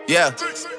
Yeah.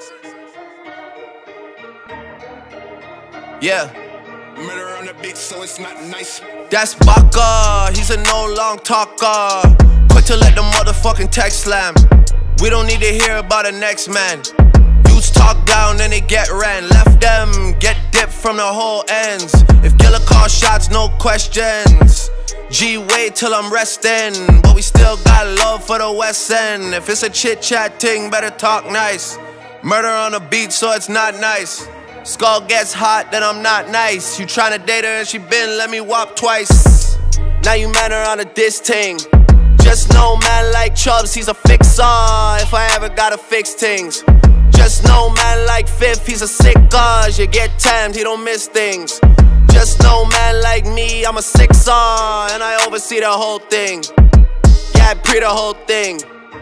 Yeah. Murder on the beat, so it's not nice. That's Baka, he's a no long talker. Quick to let the motherfucking text slam. We don't need to hear about the next man. Youths talk down, then they get ran. Left them, get dipped from the whole ends. If killer call shots, no questions. G, wait till I'm resting. But we still got love for the West End. If it's a chit-chat thing, better talk nice. Murder on the beat, so it's not nice. Skull gets hot, then I'm not nice. You tryna date her and she been let me whop twice. Now you man her on a diss ting. Just know man like Chubbs, he's a fixer. If I ever gotta fix things. Just know man like Fifth, he's a sick cause. You get timed, he don't miss things. Just know man like me, I'm a sixer, and I oversee the whole thing. Yeah, I pre the whole thing.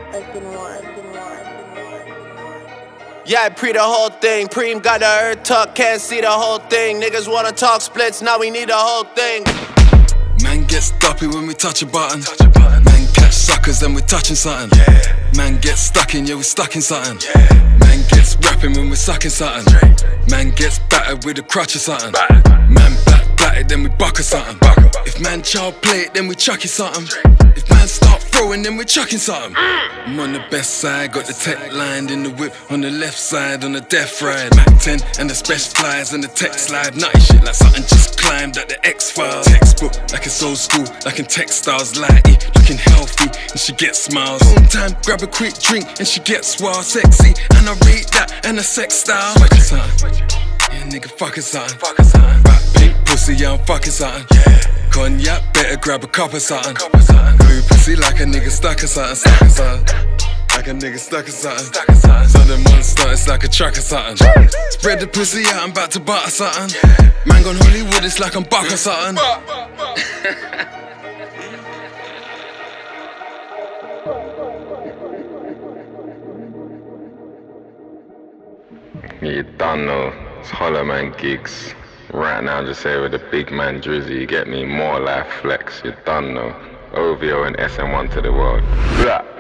Yeah, I pre the whole thing. Preem got the earth tuck, can't see the whole thing. Niggas wanna talk splits, now we need the whole thing. Man gets duppy when we touch a button. Man catch suckers, then we're touching something. Man gets stuck in, yeah, we stuck in something. Man gets rapping when we're sucking something. Man gets battered with a crutch or something. Man battered, then we buck or something. If man child play it, then we chuck it something. If man start throwing, then we chucking something. I'm on the best side, got the tech lined in the whip. On the left side, on the death ride. Mac 10 and the special flies and the tech slide. Nutty shit like something just climbed at the X-Files. Textbook, like it's old school, like in textiles. Lighty, looking healthy, and she gets smiles. Home time, grab a quick drink, and she gets wild, sexy. And I rate that, and the sex style. Yeah, nigga, fucking something. Rap pink pussy, yeah, I'm fucking something. Cognac, better grab a cup of something. Glue pussy like a nigga stuck or something. Like a nigga stuck or something. So the monster, it's like a truck or something. Spread the pussy out, I'm about to butter something. Man gone Hollywood, it's like I'm buck or something. You don't know, it's Hollow Man Gigs. Right now, just here with the big man Drizzy. You get me? More life flex, you don't know. OVO and SM1 to the world. Blah.